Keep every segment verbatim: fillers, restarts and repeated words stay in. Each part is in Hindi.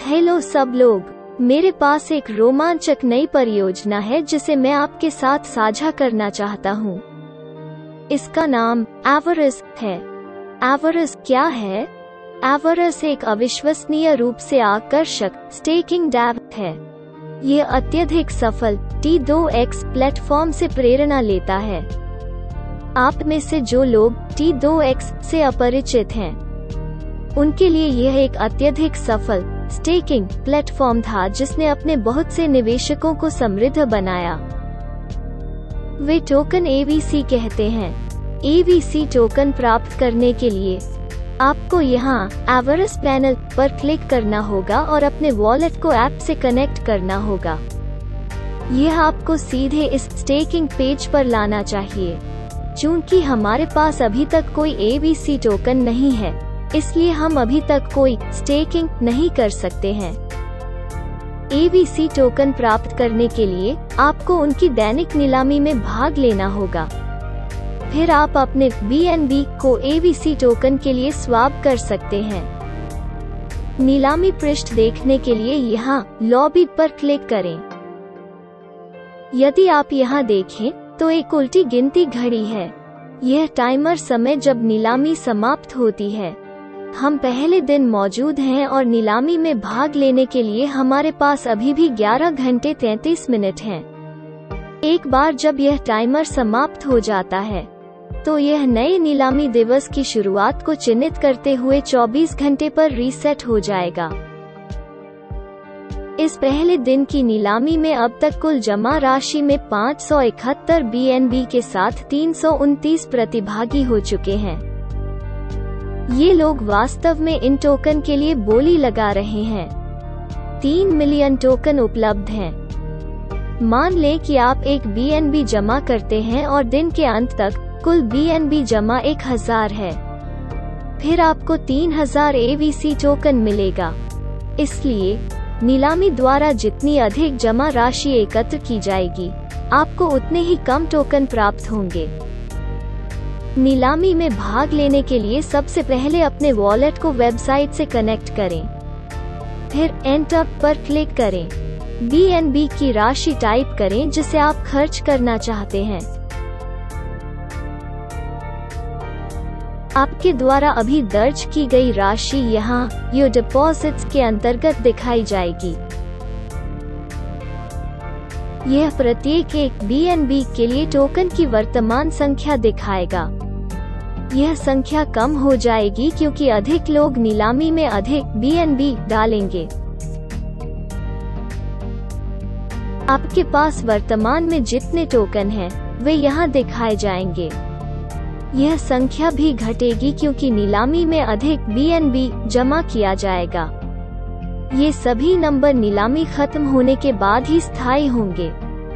हेलो सब लोग, मेरे पास एक रोमांचक नई परियोजना है जिसे मैं आपके साथ साझा करना चाहता हूँ। इसका नाम एवरेस है। एवरेस क्या है? एवरेस एक अविश्वसनीय रूप से आकर्षक स्टेकिंग डैव है। ये अत्यधिक सफल टी टू एक्स प्लेटफॉर्म से प्रेरणा लेता है। आप में से जो लोग टी टू एक्स से अपरिचित हैं, उनके लिए यह एक अत्यधिक सफल स्टेकिंग प्लेटफॉर्म था जिसने अपने बहुत से निवेशकों को समृद्ध बनाया। वे टोकन ए वी सी कहते हैं। ए वी सी टोकन प्राप्त करने के लिए आपको यहाँ एवरेस पैनल पर क्लिक करना होगा और अपने वॉलेट को ऐप से कनेक्ट करना होगा। यह आपको सीधे इस स्टेकिंग पेज पर लाना चाहिए। चूंकि हमारे पास अभी तक कोई ए वी सी टोकन नहीं है, इसलिए हम अभी तक कोई स्टेकिंग नहीं कर सकते हैं। ए वी सी टोकन प्राप्त करने के लिए आपको उनकी दैनिक नीलामी में भाग लेना होगा। फिर आप अपने बी एन बी को ए वी सी टोकन के लिए स्वैप कर सकते हैं। नीलामी पृष्ठ देखने के लिए यहाँ लॉबी पर क्लिक करें। यदि आप यहाँ देखें तो एक उल्टी गिनती घड़ी है। यह टाइमर समय जब नीलामी समाप्त होती है। हम पहले दिन मौजूद हैं और नीलामी में भाग लेने के लिए हमारे पास अभी भी ग्यारह घंटे तैंतीस मिनट हैं। एक बार जब यह टाइमर समाप्त हो जाता है, तो यह नए नीलामी दिवस की शुरुआत को चिन्हित करते हुए चौबीस घंटे पर रीसेट हो जाएगा। इस पहले दिन की नीलामी में अब तक कुल जमा राशि में पाँच सौ इकहत्तर बी एन बी के साथ तीन सौ उनतीस प्रतिभागी हो चुके हैं। ये लोग वास्तव में इन टोकन के लिए बोली लगा रहे हैं। तीन मिलियन टोकन उपलब्ध हैं। मान लें कि आप एक बी एन बी जमा करते हैं और दिन के अंत तक कुल बी एन बी जमा एक हजार है। फिर आपको तीन हजार ए वी सी टोकन मिलेगा। इसलिए नीलामी द्वारा जितनी अधिक जमा राशि एकत्र की जाएगी, आपको उतने ही कम टोकन प्राप्त होंगे। नीलामी में भाग लेने के लिए सबसे पहले अपने वॉलेट को वेबसाइट से कनेक्ट करें। फिर एंटर पर क्लिक करें। बी एन बी की राशि टाइप करें जिसे आप खर्च करना चाहते हैं। आपके द्वारा अभी दर्ज की गई राशि यहाँ योर डिपॉजिट्स के अंतर्गत दिखाई जाएगी। यह प्रत्येक एक बी एन बी के लिए टोकन की वर्तमान संख्या दिखाएगा। यह संख्या कम हो जाएगी क्योंकि अधिक लोग नीलामी में अधिक बी एन बी डालेंगे। आपके पास वर्तमान में जितने टोकन हैं, वे यहाँ दिखाए जाएंगे। यह संख्या भी घटेगी क्योंकि नीलामी में अधिक बी एन बी जमा किया जाएगा। ये सभी नंबर नीलामी खत्म होने के बाद ही स्थायी होंगे।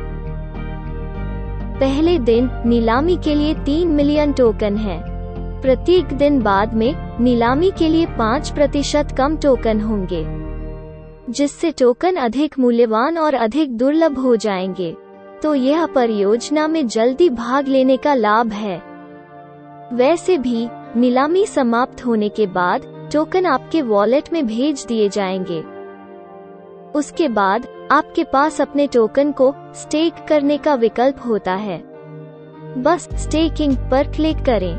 पहले दिन नीलामी के लिए तीन मिलियन टोकन हैं। प्रत्येक दिन बाद में नीलामी के लिए पाँच प्रतिशत कम टोकन होंगे, जिससे टोकन अधिक मूल्यवान और अधिक दुर्लभ हो जाएंगे। तो यह परियोजना में जल्दी भाग लेने का लाभ है। वैसे भी नीलामी समाप्त होने के बाद टोकन आपके वॉलेट में भेज दिए जाएंगे। उसके बाद आपके पास अपने टोकन को स्टेक करने का विकल्प होता है। बस स्टेकिंग पर क्लिक करें।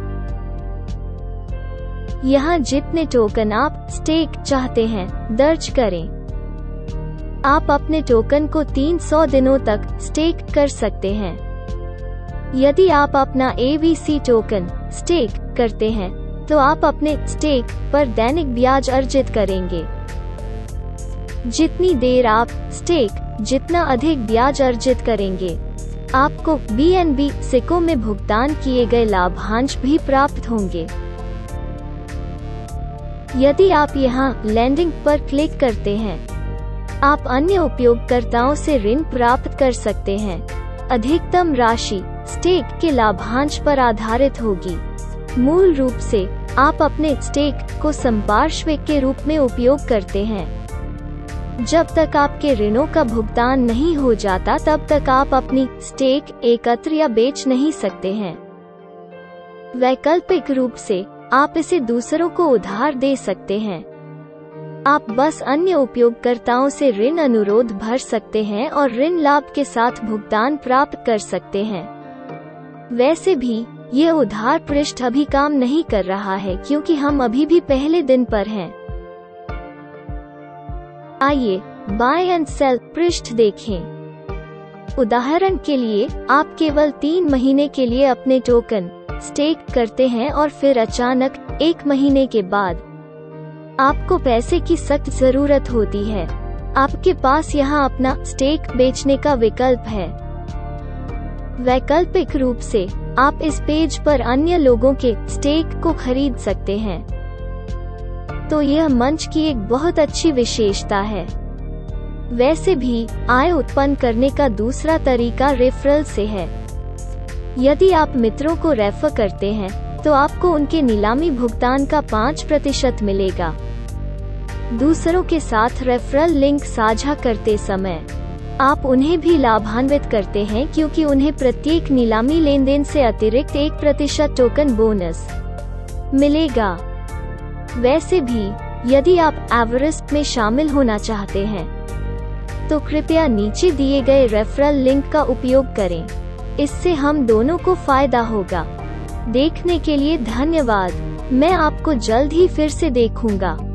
यहाँ जितने टोकन आप स्टेक चाहते हैं दर्ज करें। आप अपने टोकन को तीन सौ दिनों तक स्टेक कर सकते हैं। यदि आप अपना A V C token stake करते हैं, तो आप अपने स्टेक पर दैनिक ब्याज अर्जित करेंगे। जितनी देर आप स्टेक, जितना अधिक ब्याज अर्जित करेंगे, आपको बी एन बी सिक्कों में भुगतान किए गए लाभांश भी प्राप्त होंगे। यदि आप यहाँ लैंडिंग पर क्लिक करते हैं, आप अन्य उपयोगकर्ताओं से ऋण प्राप्त कर सकते हैं। अधिकतम राशि स्टेक के लाभांश पर आधारित होगी। मूल रूप से आप अपने स्टेक को संपार्श्विक के रूप में उपयोग करते हैं। जब तक आपके ऋणों का भुगतान नहीं हो जाता, तब तक आप अपनी स्टेक एकत्र या बेच नहीं सकते हैं। वैकल्पिक रूप से आप इसे दूसरों को उधार दे सकते हैं। आप बस अन्य उपयोगकर्ताओं से ऋण अनुरोध भर सकते हैं और ऋण लाभ के साथ भुगतान प्राप्त कर सकते हैं। वैसे भी ये उधार पृष्ठ अभी काम नहीं कर रहा है क्योंकि हम अभी भी पहले दिन पर हैं। आइए बाय एंड सेल पृष्ठ देखें। उदाहरण के लिए आप केवल तीन महीने के लिए अपने टोकन स्टेक करते हैं और फिर अचानक एक महीने के बाद आपको पैसे की सख्त जरूरत होती है। आपके पास यहाँ अपना स्टेक बेचने का विकल्प है। वैकल्पिक रूप से आप इस पेज पर अन्य लोगों के स्टेक को खरीद सकते हैं। तो यह मंच की एक बहुत अच्छी विशेषता है। वैसे भी आय उत्पन्न करने का दूसरा तरीका रेफरल से है। यदि आप मित्रों को रेफर करते हैं तो आपको उनके नीलामी भुगतान का पाँच प्रतिशत मिलेगा। दूसरों के साथ रेफरल लिंक साझा करते समय आप उन्हें भी लाभान्वित करते हैं क्योंकि उन्हें प्रत्येक नीलामी लेनदेन से अतिरिक्त एक प्रतिशत टोकन बोनस मिलेगा। वैसे भी यदि आप एवरेस्ट में शामिल होना चाहते हैं तो कृपया नीचे दिए गए रेफरल लिंक का उपयोग करें। इससे हम दोनों को फायदा होगा। देखने के लिए धन्यवाद। मैं आपको जल्द ही फिर से देखूंगा।